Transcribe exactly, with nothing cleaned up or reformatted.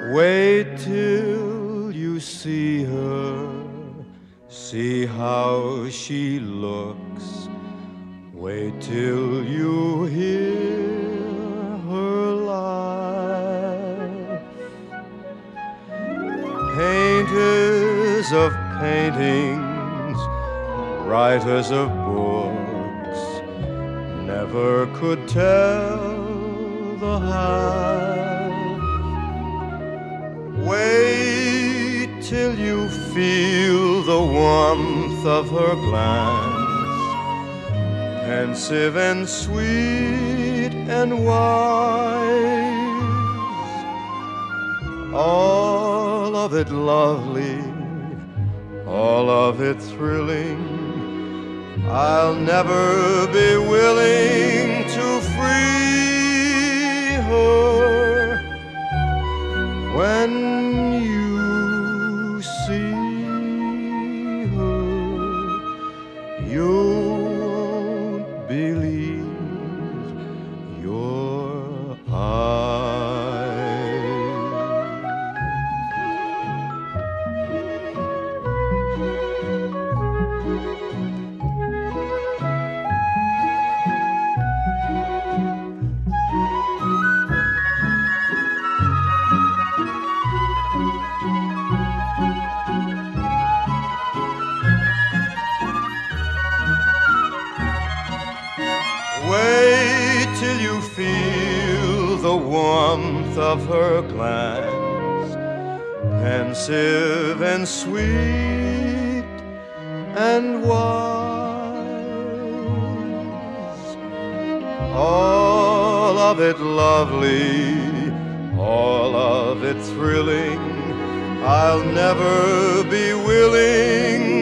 Wait till you see her, see how she looks. Wait till you hear her laugh. Painters of paintings, writers of books, never could tell the half. Wait till you feel the warmth of her glance, pensive and sweet and wise, all of it lovely, all of it thrilling. I'll never be willing to free her. When you see her, you won't believe your eyes. Wait till you feel the warmth of her glance, pensive and sweet and wise, all of it lovely, all of it thrilling. I'll never be willing